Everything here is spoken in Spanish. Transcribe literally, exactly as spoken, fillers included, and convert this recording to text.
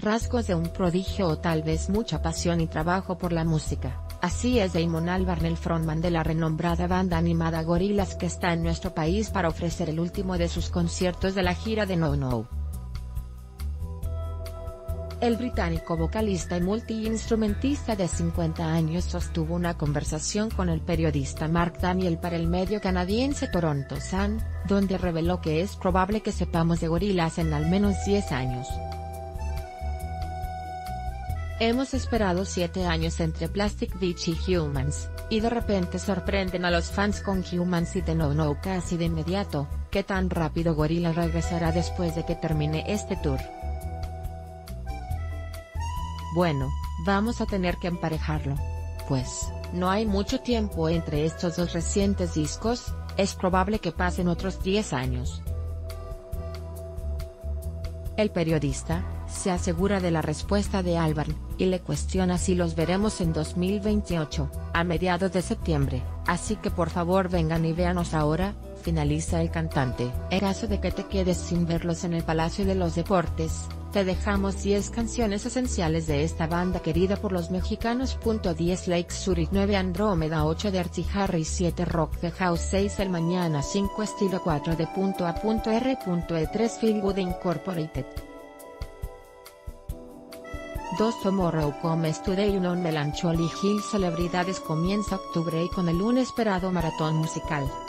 rasgos de un prodigio o tal vez mucha pasión y trabajo por la música. Así es Damon Albarn, el frontman de la renombrada banda animada Gorillaz, que está en nuestro país para ofrecer el último de sus conciertos de la gira de No No. El británico vocalista y multiinstrumentista de cincuenta años sostuvo una conversación con el periodista Mark Daniel para el medio canadiense Toronto Sun, donde reveló que es probable que sepamos de Gorillaz en al menos diez años. Hemos esperado siete años entre Plastic Beach y Humans, y de repente sorprenden a los fans con Humans y The No No casi de inmediato. ¿Qué tan rápido Gorillaz regresará después de que termine este tour? Bueno, vamos a tener que emparejarlo. Pues, no hay mucho tiempo entre estos dos recientes discos, es probable que pasen otros diez años. El periodista se asegura de la respuesta de Albarn, y le cuestiona si los veremos en dos mil veintiocho, a mediados de septiembre, así que por favor vengan y véanos ahora, finaliza el cantante. En caso de que te quedes sin verlos en el Palacio de los Deportes, te dejamos diez canciones esenciales de esta banda querida por los mexicanos. diez Lake Zurich, nueve Andrómeda, ocho de Archie Harris, siete Rock the House, seis El Mañana, cinco Estilo, cuatro de A R E tres Feel Good Incorporated. dos Tomorrow Comes Today, uno Melancholy Hill. Celebridades. Comienza octubre y con el un esperado maratón musical.